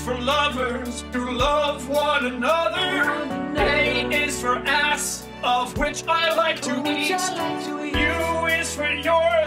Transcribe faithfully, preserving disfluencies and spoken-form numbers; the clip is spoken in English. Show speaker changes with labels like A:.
A: for lovers who love one another. A is for ass, of which I like to eat. U is for your